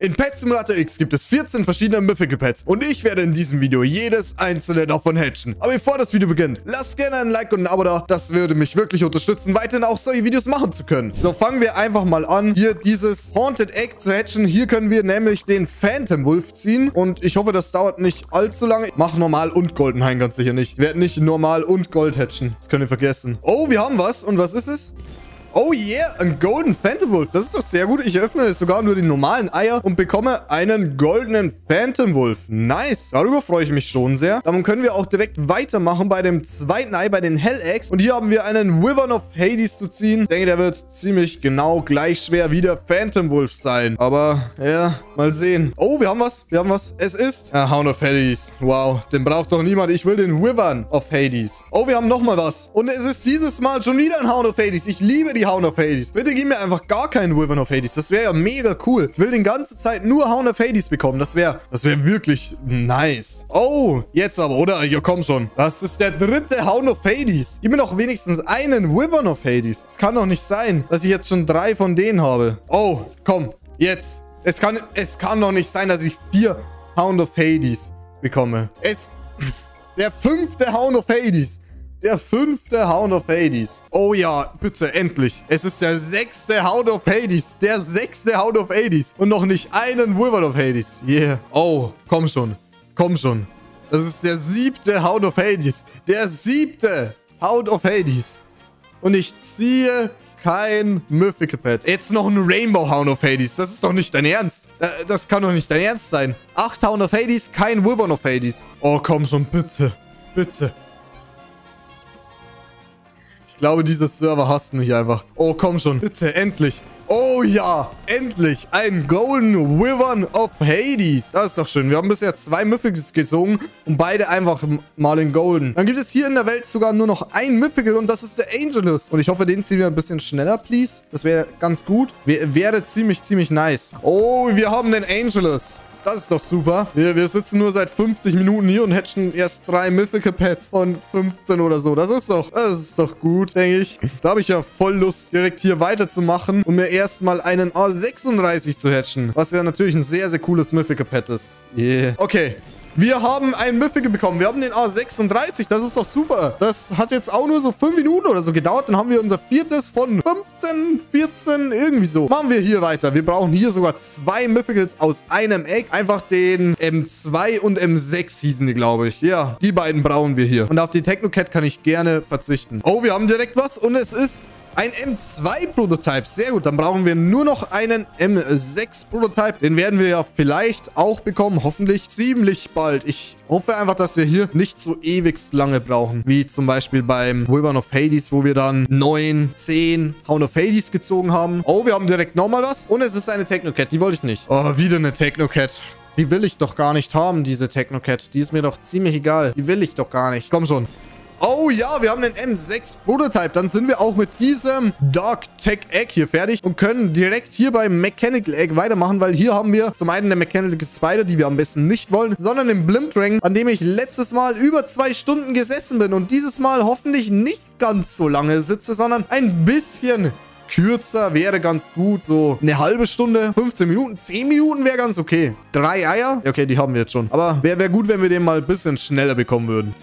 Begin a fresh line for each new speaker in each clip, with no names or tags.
In Pet Simulator X gibt es 14 verschiedene Mythical Pets und ich werde in diesem Video jedes einzelne davon hatchen. Aber bevor das Video beginnt, lasst gerne ein Like und ein Abo da. Das würde mich wirklich unterstützen, weiterhin auch solche Videos machen zu können. So, fangen wir einfach mal an, hier dieses Haunted Egg zu hatchen. Hier können wir nämlich den Phantom Wolf ziehen und ich hoffe, das dauert nicht allzu lange. Ich mache normal und Gold, nein, ganz sicher nicht. Ich werde nicht normal und Gold hatchen. Das könnt ihr vergessen. Oh, wir haben was. Und was ist es? Oh yeah, ein Golden Phantom Wolf. Das ist doch sehr gut. Ich öffne sogar nur die normalen Eier und bekomme einen goldenen Phantom Wolf. Nice. Darüber freue ich mich schon sehr. Dann können wir auch direkt weitermachen bei dem zweiten Ei, bei den Hell Eggs. Und hier haben wir einen Wyvern of Hades zu ziehen. Ich denke, der wird ziemlich genau gleich schwer wie der Phantom Wolf sein. Aber, ja, mal sehen. Oh, wir haben was. Wir haben was. Es ist Hound of Hades. Wow, den braucht doch niemand. Ich will den Wyvern of Hades. Oh, wir haben nochmal was. Und es ist dieses Mal schon wieder ein Hound of Hades. Ich liebe die Hound of Hades. Bitte gib mir einfach gar keinen Wyvern of Hades. Das wäre ja mega cool. Ich will die ganze Zeit nur Hound of Hades bekommen. Das wäre wirklich nice. Oh, jetzt aber, oder? Ja, komm schon. Das ist der dritte Hound of Hades. Gib mir doch wenigstens einen Wyvern of Hades. Es kann doch nicht sein, dass ich jetzt schon 3 von denen habe. Oh, komm. Jetzt. Es kann doch nicht sein, dass ich 4 Hound of Hades bekomme. Der 5. Hound of Hades. Der 5. Hound of Hades. Oh ja, bitte, endlich. Es ist der 6. Hound of Hades. Der 6. Hound of Hades. Und noch nicht einen Wyvern of Hades. Yeah. Oh, komm schon. Komm schon. Das ist der 7. Hound of Hades. Der 7. Hound of Hades. Und ich ziehe kein Mythical Pet. Jetzt noch ein Rainbow Hound of Hades. Das ist doch nicht dein Ernst. Das kann doch nicht dein Ernst sein. 8 Hound of Hades, kein Wyvern of Hades. Oh, komm schon, bitte. Bitte. Ich glaube, dieser Server hasst mich einfach. Oh, komm schon. Bitte, endlich. Oh ja, endlich. Ein Golden Wyvern of Hades. Das ist doch schön. Wir haben bisher 2 Mythicals gezogen und beide einfach mal in Golden. Dann gibt es hier in der Welt sogar nur noch ein Mythical und das ist der Angelus. Und ich hoffe, den ziehen wir ein bisschen schneller, please. Das wäre ganz gut. Wäre ziemlich nice. Oh, wir haben den Angelus. Das ist doch super. Wir sitzen nur seit 50 Minuten hier und hatchen erst 3 Mythical Pets von 15 oder so. Das ist doch gut, denke ich. Da habe ich ja voll Lust, direkt hier weiterzumachen und mir erstmal einen A36 zu hatchen. Was ja natürlich ein sehr cooles Mythical Pet ist. Yeah. Okay. Wir haben einen Mythical bekommen. Wir haben den A36. Das ist doch super. Das hat jetzt auch nur so 5 Minuten oder so gedauert. Dann haben wir unser 4. von 15, 14, irgendwie so. Machen wir hier weiter. Wir brauchen hier sogar 2 Mythicals aus einem Egg. Einfach den M2 und M6 hießen die, glaube ich. Ja, die beiden brauchen wir hier. Und auf die Technocat kann ich gerne verzichten. Oh, wir haben direkt was. Und es ist ein M2-Prototype. Sehr gut. Dann brauchen wir nur noch einen M6-Prototype. Den werden wir ja vielleicht auch bekommen. Hoffentlich ziemlich bald. Ich hoffe einfach, dass wir hier nicht so ewigst lange brauchen. Wie zum Beispiel beim Wyvern of Hades, wo wir dann 9, 10 Hound of Hades gezogen haben. Oh, wir haben direkt nochmal was. Und es ist eine Technocat. Die wollte ich nicht. Oh, wieder eine Technocat. Die will ich doch gar nicht haben, diese Technocat. Die ist mir doch ziemlich egal. Die will ich doch gar nicht. Komm schon. Oh ja, wir haben den M6 Prototype. Dann sind wir auch mit diesem Dark Tech Egg hier fertig und können direkt hier beim Mechanical Egg weitermachen, weil hier haben wir zum einen den Mechanical Spider, die wir am besten nicht wollen, sondern den Blimdrang, an dem ich letztes Mal über 2 Stunden gesessen bin und dieses Mal hoffentlich nicht ganz so lange sitze, sondern ein bisschen kürzer wäre ganz gut. So eine halbe Stunde, 15 Minuten, 10 Minuten wäre ganz okay. 3 Eier? Okay, die haben wir jetzt schon. Aber wäre gut, wenn wir den mal ein bisschen schneller bekommen würden.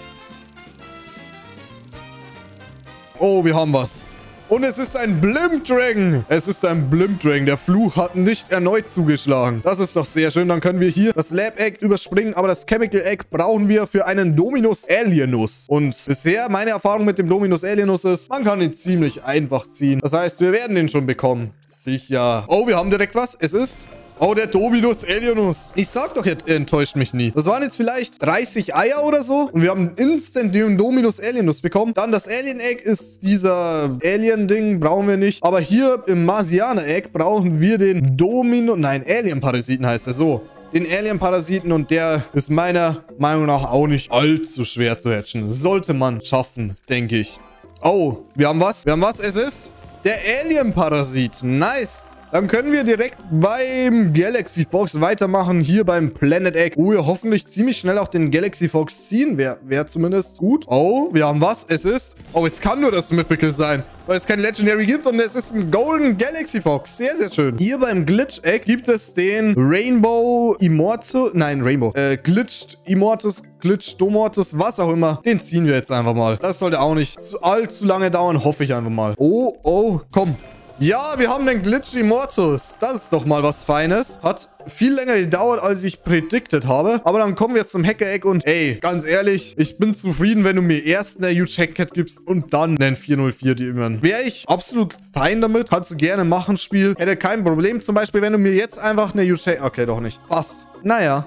Oh, wir haben was. Und es ist ein Blimdrang. Es ist ein Blimdrang. Der Fluch hat nicht erneut zugeschlagen. Das ist doch sehr schön. Dann können wir hier das Lab Egg überspringen. Aber das Chemical Egg brauchen wir für einen Dominus Alienus. Und bisher meine Erfahrung mit dem Dominus Alienus ist, man kann ihn ziemlich einfach ziehen. Das heißt, wir werden ihn schon bekommen. Sicher. Oh, wir haben direkt was. Es ist... Oh, der Dominus Alienus. Ich sag doch, er enttäuscht mich nie. Das waren jetzt vielleicht 30 Eier oder so. Und wir haben instant den Dominus Alienus bekommen. Dann das Alien Egg ist dieser Alien-Ding. Brauchen wir nicht. Aber hier im Marsianer Egg brauchen wir den Alien-Parasiten heißt er so. Den Alien-Parasiten und der ist meiner Meinung nach auch nicht allzu schwer zu hatchen. Sollte man schaffen, denke ich. Oh, wir haben was. Wir haben was. Es ist der Alien-Parasit. Nice. Dann können wir direkt beim Galaxy Fox weitermachen. Hier beim Planet Egg. Wo wir hoffentlich ziemlich schnell auch den Galaxy Fox ziehen. Wäre zumindest gut. Oh, wir haben was? Es ist... Oh, es kann nur das Mythical sein. Weil es kein Legendary gibt und es ist ein Golden Galaxy Fox. Sehr, sehr schön. Hier beim Glitch Egg gibt es den Rainbow Immortus. Nein, Rainbow. Glitched Immortus, Glitched Domortus, was auch immer. Den ziehen wir jetzt einfach mal. Das sollte auch nicht allzu lange dauern, hoffe ich einfach mal. Oh, komm. Ja, wir haben den Glitched Immortus. Das ist doch mal was Feines. Hat viel länger gedauert, als ich predicted habe. Aber dann kommen wir zum Hacker-Egg und ey, ganz ehrlich, ich bin zufrieden, wenn du mir erst eine Huge Hackcat gibst und dann einen 404 Demon. Wäre ich absolut fein damit. Kannst du gerne machen, Spiel. Hätte kein Problem. Zum Beispiel, wenn du mir jetzt einfach eine Huge Hackcat... Okay, doch nicht. Fast. Naja.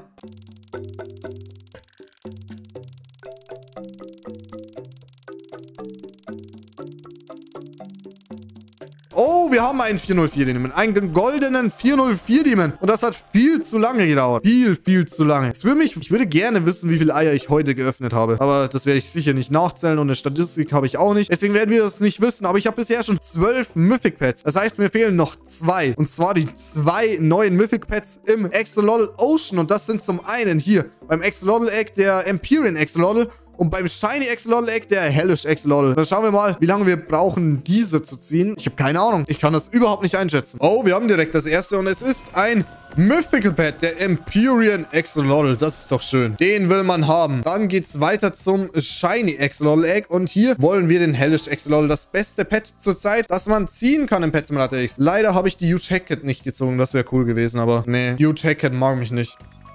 Oh, wir haben einen 404 Demon. Einen goldenen 404 Demon. Und das hat viel zu lange gedauert. Viel zu lange. Ich würde gerne wissen, wie viele Eier ich heute geöffnet habe. Aber das werde ich sicher nicht nachzählen. Und eine Statistik habe ich auch nicht. Deswegen werden wir das nicht wissen. Aber ich habe bisher schon 12 Mythic Pets. Das heißt, mir fehlen noch 2. Und zwar die 2 neuen Mythic Pets im Axolotl Ocean. Und das sind zum einen hier beim Axolotl Egg der Empyrean Axolotl. Und beim Shiny Axolotl Egg der Hellish Axolotl. Dann schauen wir mal, wie lange wir brauchen, diese zu ziehen. Ich habe keine Ahnung. Ich kann das überhaupt nicht einschätzen. Oh, wir haben direkt das erste. Und es ist ein Mythical Pet, der Empyrean Axolotl. Das ist doch schön. Den will man haben. Dann geht's weiter zum Shiny Axolotl Egg. Und hier wollen wir den Hellish Axolotl. Das beste Pet zurzeit, das man ziehen kann im Pet Simulator X. Leider habe ich die Huge Hackcat nicht gezogen. Das wäre cool gewesen, aber nee. Huge Hackcat mag mich nicht.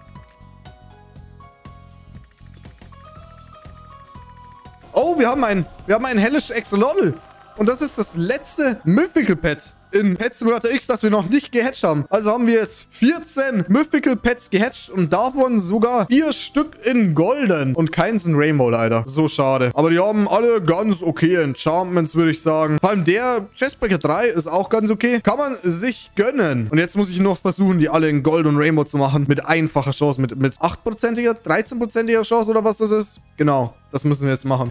Oh, wir haben einen Hellish Axolotl. Und das ist das letzte Mythical Pet in Pet Simulator X, das wir noch nicht gehatcht haben. Also haben wir jetzt 14 Mythical Pets gehatcht und davon sogar 4 Stück in Golden. Und keins in Rainbow leider. So schade. Aber die haben alle ganz okay Enchantments, würde ich sagen. Vor allem der Chestbreaker 3 ist auch ganz okay. Kann man sich gönnen. Und jetzt muss ich noch versuchen, die alle in Gold und Rainbow zu machen. Mit einfacher Chance. Mit 8%iger, 13%iger Chance oder was das ist. Genau. Das müssen wir jetzt machen.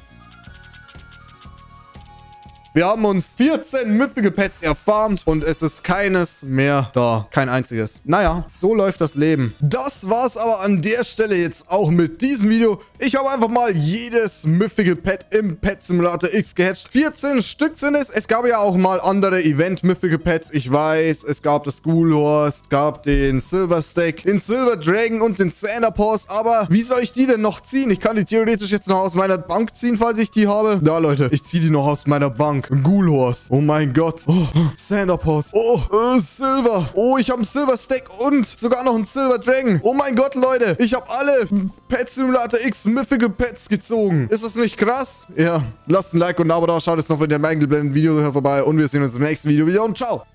Wir haben uns 14 Mythical Pets erfarmt und es ist keines mehr da. Kein einziges. Naja, so läuft das Leben. Das war's aber an der Stelle jetzt auch mit diesem Video. Ich habe einfach mal jedes Mythical Pet im Pet Simulator X gehatcht. 14 Stück sind es. Es gab ja auch mal andere Event Mythical Pets. Ich weiß, es gab das Ghoul Horse, es gab den Silver Stake, den Silver Dragon und den Xanderpaws. Aber wie soll ich die denn noch ziehen? Ich kann die theoretisch jetzt noch aus meiner Bank ziehen, falls ich die habe. Da, Leute, ich ziehe die noch aus meiner Bank. Ghoul Horse. Oh mein Gott. Oh, Xanderpaws. Oh, Silver. Oh, ich habe einen Silver Stack und sogar noch einen Silver Dragon. Oh mein Gott, Leute. Ich habe alle Pet Simulator X Mythical Pets gezogen. Ist das nicht krass? Ja. Lasst ein Like und ein Abo da. Schaut jetzt noch in dem eingeblendeten Video vorbei und wir sehen uns im nächsten Video wieder und ciao.